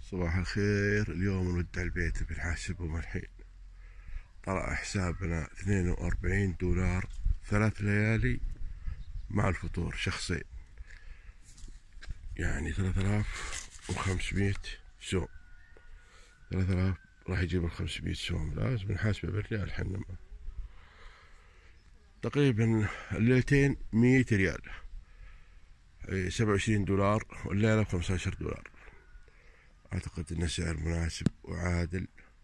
صباح الخير. اليوم نودع البيت بنحاسبهم الحين. طلع حسابنا 42 دولار 3 ليالي مع الفطور شخصين، يعني 3500 سوم. 3000 راح يجيب 500 سوم، لازم نحاسبه بالريال حنا. تقريبا الليلتين 100 ريال، 27 دولار، والليلة 15 دولار. أعتقد أنه سعر مناسب وعادل.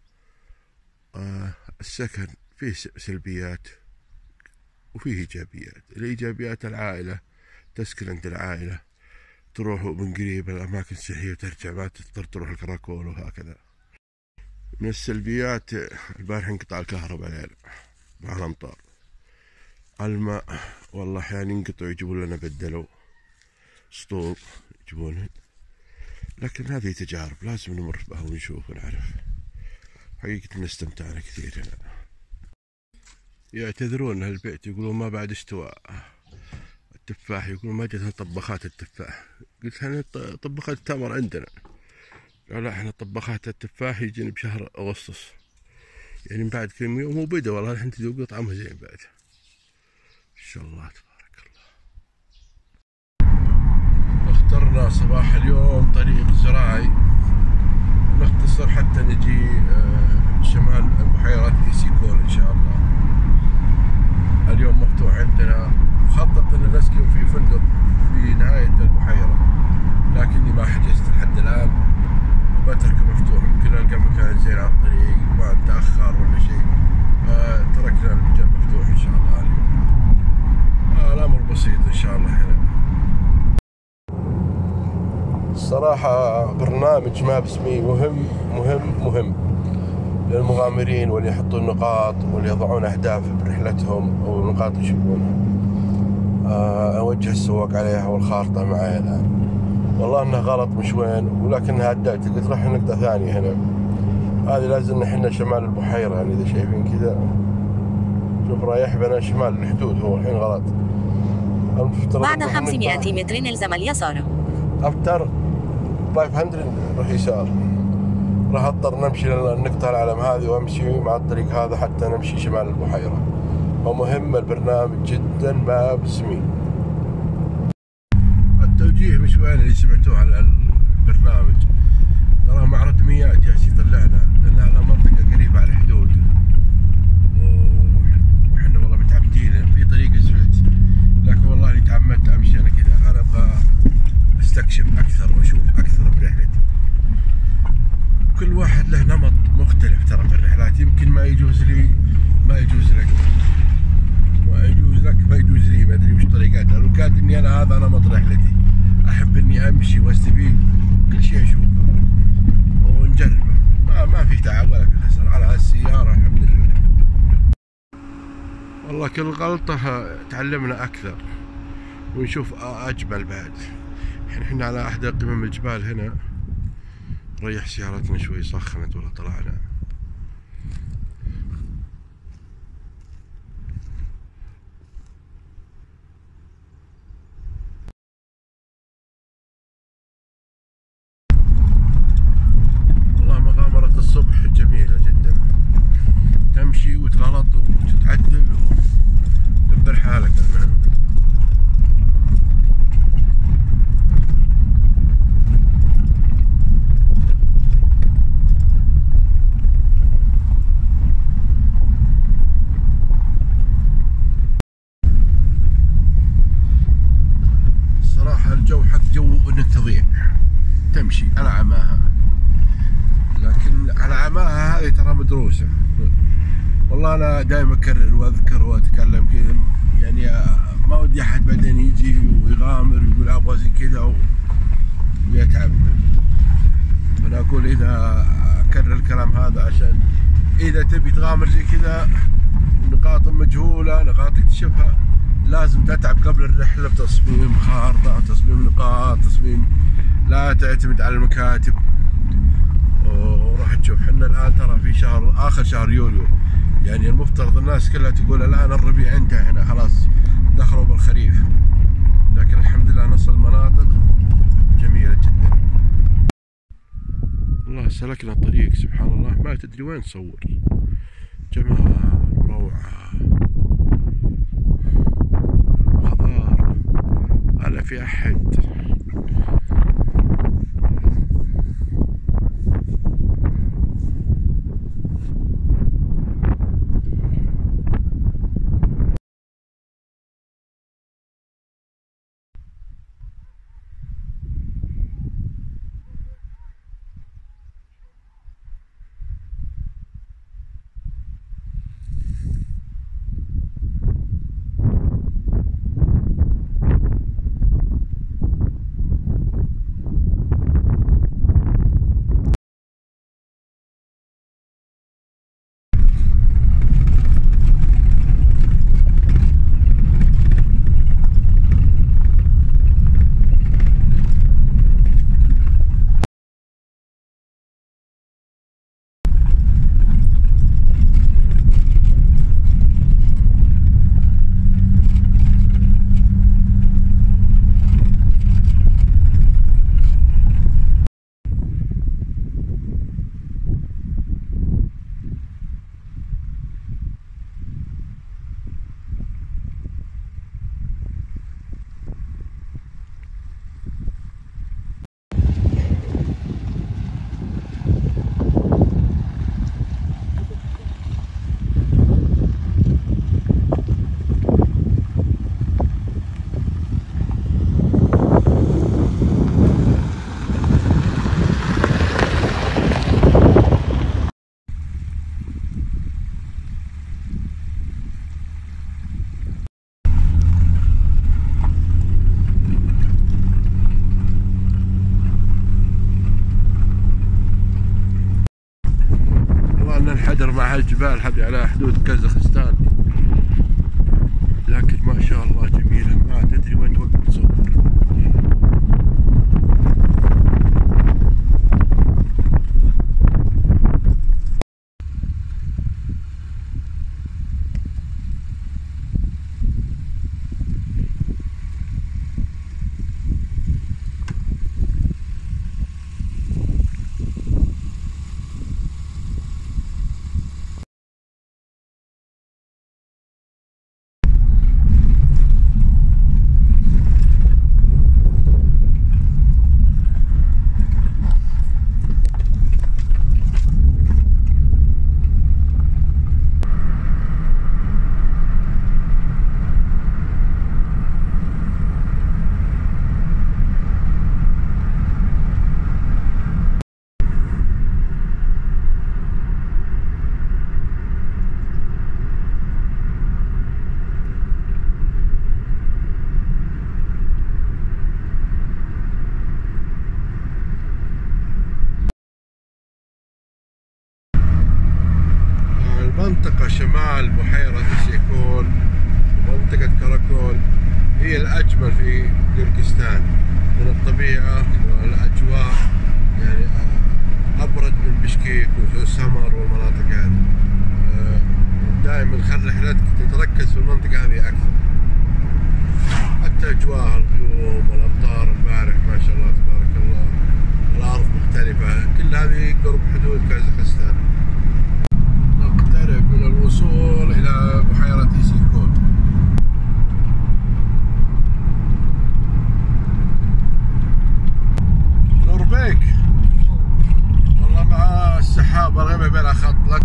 السكن فيه سلبيات وفيه إيجابيات. الإيجابيات العائلة، تسكن عند العائلة، تروح من قريب الأماكن السياحية وترجع، ما تضطر تروح الكراكول وهكذا. من السلبيات البارح انقطع الكهرباء ليلة مع الأمطار. الماء والله أحيانا ينقطع، يجيبون لنا بدلوا سطور يجيبونه، لكن هذه تجارب لازم نمر بها ونشوف ونعرف. حقيقة استمتعنا كثير هنا. يعتذرون أهل البيت، يقولون ما بعد استواء التفاح، يقولون ما جتنا طبخات التفاح. قلت احنا طبخات التمر عندنا. قال لا، احنا طبخات التفاح يجينا بشهر أغسطس، يعني من بعد كم يوم وبدأ. والله الحين تذوق طعمه زين بعد إن شاء الله تبارك الله. اخترنا صباح اليوم طريق زراعي نختصر حتى نجي شمال بحيرة إيسيكول إن شاء الله. اليوم مفتوح عندنا، مخطط أن نسكن في فندق في نهاية البحيرة، لكني ما حجزت لحد الآن، وبتركه مفتوح. يمكن ألقى مكان زين على الطريق ما نتأخر ولا شيء، تركنا المجال مفتوح إن شاء الله اليوم. الأمر بسيط إن شاء الله هنا. الصراحة برنامج ما باسمي مهم مهم مهم للمغامرين، واللي يحطون نقاط واللي يضعون أهداف برحلتهم أو نقاط يشوفونها. أوجه السواق عليها والخارطة معي الآن. والله إنها غلط مش وين، ولكنها أدت. قلت راح نقطة ثانية هنا، هذه لازم إحنا شمال البحيرة، يعني إذا شايفين كذا شوف رايح بنا شمال الحدود، هو الحين غلط. بعد 500 متر الزم اليسار. أفتر 500 روح يسار. راح اضطر نمشي للنقطة العلم هذه وامشي مع الطريق هذا حتى نمشي شمال البحيرة. ومهم البرنامج جدا ما باسمي. التوجيه مش وين اللي سمعتوه على البرنامج، ترى معرض مياه جالس يطلعنا لأن على منطقة قريبة على الحدود، وحنا والله متعمدين في طريق اسفلت، لكن والله اني تعمدت امشي انا كذا. انا ابغى استكشف اكثر واشوف اكثر برحلتي. كل واحد له نمط مختلف ترى في الرحلات. يمكن ما يجوز لي، ما يجوز لك، ما يجوز لك، ما يجوز لي، ما ادري وش طريقاتها. لو كانت اني انا هذا نمط رحلتي، احب اني امشي واستفيد كل شيء اشوفه ونجربه. ما في تعب ولا في خسر على هالسيارة الحمد لله. والله كل غلطة تعلمنا اكثر ونشوف اجمل بعد. احنا على احدى قمم الجبال هنا، ريح سيارتنا شوي، سخنت ولا طلعنا. والله مغامرة الصبح جميلة جدا، تمشي وتغلط وتتعدل وتدبر حالك. الجو حق جو انك تضيع، تمشي على عماها، لكن على عماها هذه ترى مدروسة. والله انا دائما اكرر واذكر واتكلم كذا، يعني ما ودي احد بعدين يجي ويغامر ويقول ابغى زي كذا ويتعب. انا اقول اذا اكرر الكلام هذا عشان اذا تبي تغامر زي كذا، نقاط مجهولة، نقاط تكتشفها، لازم تتعب قبل الرحلة بتصميم خارطة، تصميم نقاط، تصميم، لا تعتمد على المكاتب. وراح تشوف حنا الآن ترى في شهر آخر شهر يوليو، يعني المفترض الناس كلها تقول الآن الربيع انتهى، هنا خلاص دخلوا بالخريف، لكن الحمد لله نصل مناطق جميلة جدا. والله سلكنا طريق سبحان الله ما تدري وين تصور. جمال روعة خضار ولا في أحد. الحدر مع هالجبال هذه على حدود كازاخستان، لكن ما شاء الله جميلة ما تدري وين توقف تصور. منطقة شمال بحيرة إيسيكول ومنطقة كراكول هي الأجمل في قرقستان من الطبيعة والأجواء، يعني أبرد من بشكيك وسمر والمناطق هذه. دائما خلي رحلتك تتركز في المنطقة هذه أكثر، حتى أجواء الغيوم والأمطار البارح ما شاء الله تبارك الله، الأرض مختلفة، كل هذه قرب حدود كازاخستان. نقترب من الوصول إلى بحيرة إيسيكول. نوربيك والله مع السحاب الغيمة بلا خط لك.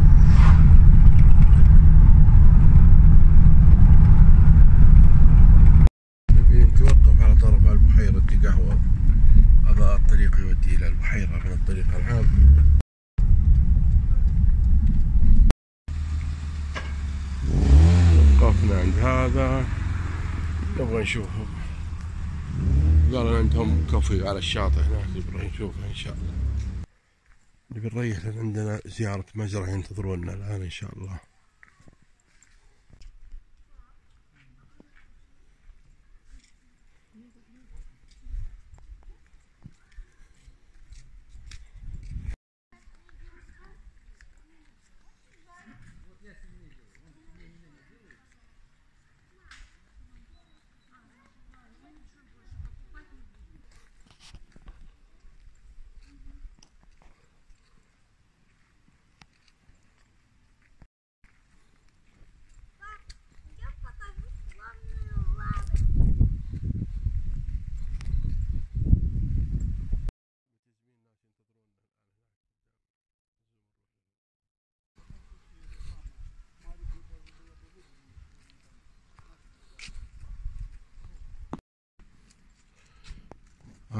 نبي نتوقف على طرف البحيرة قهوة، هذا الطريق يودي إلى البحيرة من الطريق العام. وقفنا عند هذا نبغى نشوفه، قالوا عندهم كافي على الشاطئ هناك نبغى نشوفه إن شاء الله. نبي نريح لأن عندنا زيارة مزرعة ينتظرونا الآن إن شاء الله.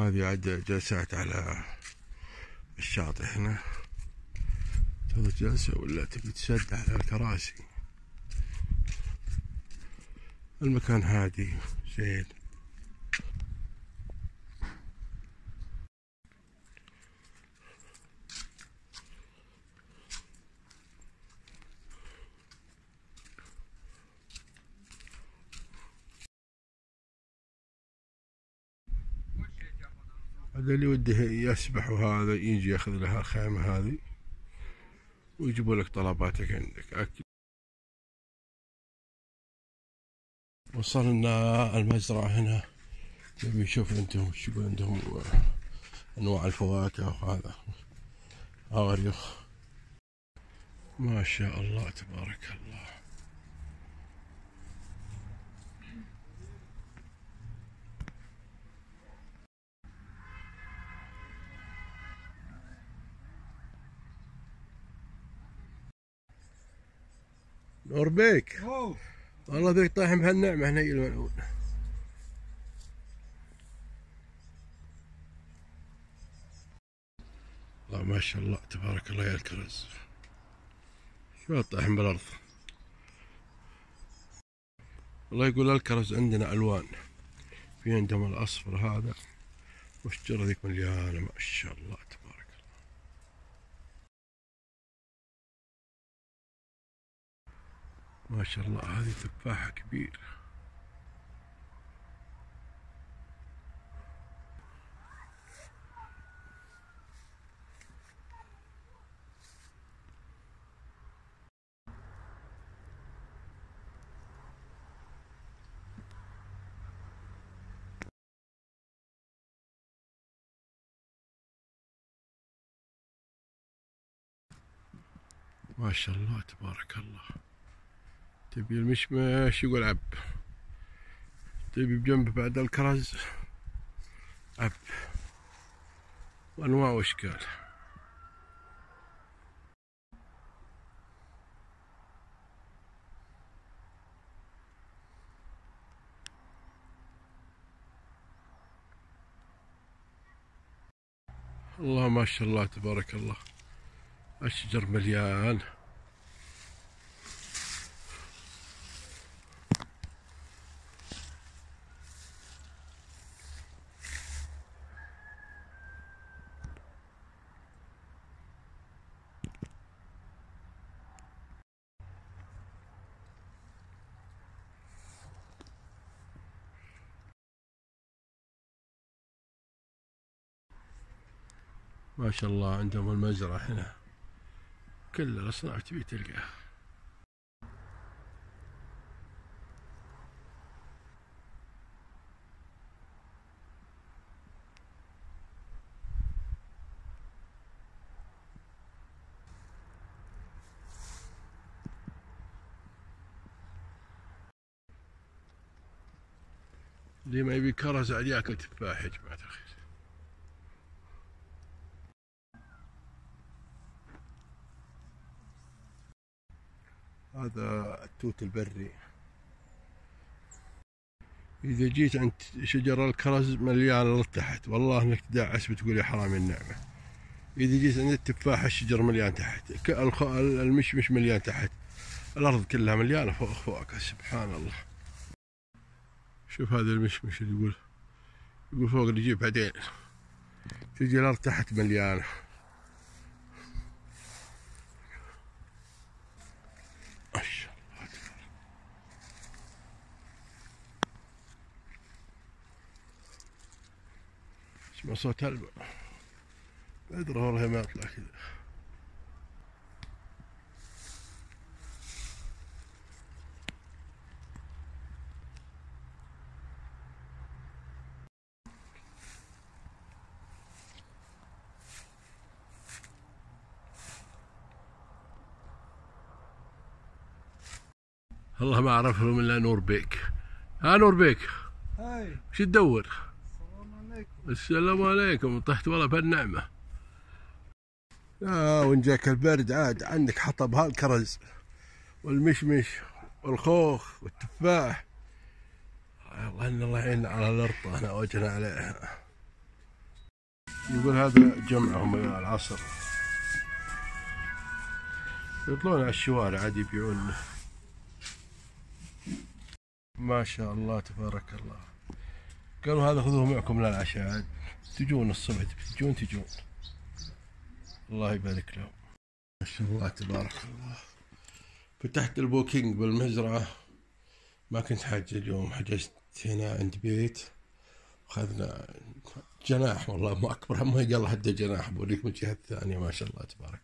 هذه عاد جلسات على الشاطئ هنا. تاخذ جلسة ولا تبي تسد على الكراسي. المكان هادي زين. هذا اللي وده يسبح وهذا يجي ياخذ لها الخيمة هذه ويجيبوا لك طلباتك عندك أكل. وصلنا المزرعة هنا، نبي نشوف عندهم وش يقول عندهم أنواع الفواكه وهذا أغريخ. ما شاء الله تبارك الله. نور بيك، والله بيك طايح بهالنعمة هنا الملعون. الله ما شاء الله تبارك الله يا الكرز، شو طايحين بالأرض. الله يقول الكرز عندنا ألوان، في عندهم الأصفر هذا والشجرة ذيك مليانة ما شاء الله تبارك الله. ما شاء الله هذه تفاحة كبيرة. ما شاء الله تبارك الله. تبي المشمش يقول عب، تبي بجنب بعد الكرز عب، وأنواع وأشكال. الله ما شاء الله تبارك الله، الشجر مليان. ما شاء الله عندهم المزرعة هنا كل الأصناف تبي تلقاها. اللي ما يبي كرز عاد ياكل تفاح يا جماعة الخير. هذا التوت البري، إذا جيت عند شجر الكرز مليان لتحت، والله إنك تدعس بتقول يا حرام النعمة. إذا جيت عند التفاح الشجر مليان تحت، المشمش مليان تحت، الأرض كلها مليانة فوق فوق. سبحان الله. شوف هذا المشمش اللي يقول فوق اللي يجيب بعدين، تجي الأرض تحت مليانة. ما شاء الله. اسمع صوت هلبة، أدري والله ما يطلع كذا. والله ما أعرف لهم إلا نور بيك. ها نور بيك، هاي وش تدور؟ السلام عليكم. السلام عليكم. طحت والله بهالنعمة. وإن جاك البرد عاد عندك حطب هالكرز والمشمش والخوخ والتفاح. الله إن الله يعيننا على الأرطة هنا وجهنا عليها. يقول هذا جمعهم العصر، يطلعون على الشوارع عاد يبيعون. ما شاء الله تبارك الله. قالوا هذا خذوه معكم للعشاء عاد تجون الصبح تجون. الله يبارك لهم. ما شاء الله تبارك الله. فتحت البوكينج بالمزرعة، ما كنت حاجة اليوم، حجزت هنا عند بيت، أخذنا جناح والله ما أكبر، ما يقل حتى جناح، بوريك من الجهة الثانية. ما شاء الله تبارك.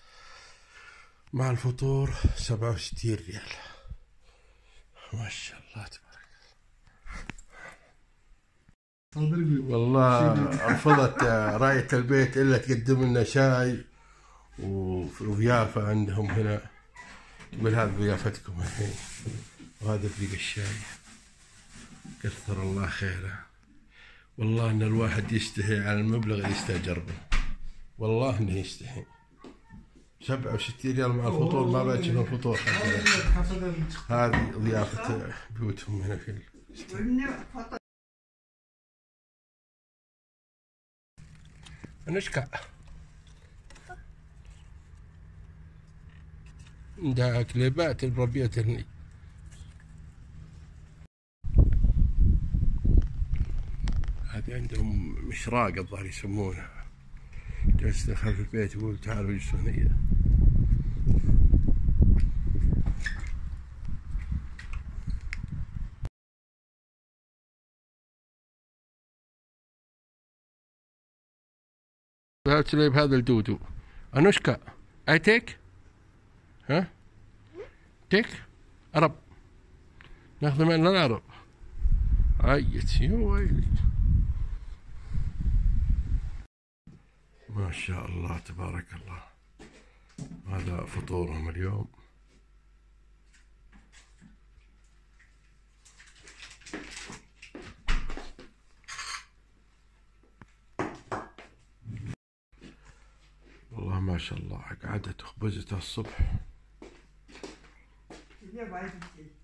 مع الفطور 67 ريال. ما شاء الله تبارك. والله رفضت راية البيت إلا تقدم لنا شاي وضيافة عندهم هنا. تقول هذه ضيافتكم الحين، وهذا فريق الشاي. كثر الله خيره. والله ان الواحد يستحي على المبلغ اللي يستاجر به، والله انه يستحي. 67 ريال مع الفطور، ما بعد شنو الفطور. هذه ضيافة بيوتهم هنا في نشكع. عندها كليبات مربيتني. هذه عندهم مشراق الظاهر يسمونها. جلست خلف البيت يقول تعالوا اجلسوا هنا. هذا الدودو أنوشكا I take ها تيك عرب ناخذ من العرب. عيت يا ويلي. ما شاء الله تبارك الله. هذا فطورهم اليوم. والله ما شاء الله قعدت خبزتها الصبح.